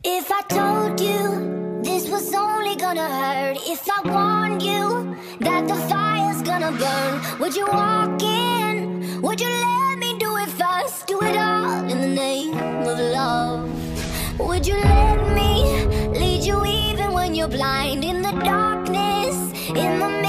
If I told you this was only gonna hurt, if I warned you that the fire's gonna burn, would you walk in? Would you let me do it first? Do it all in the name of love. Would you let me lead you even when you're blind? In the darkness, in the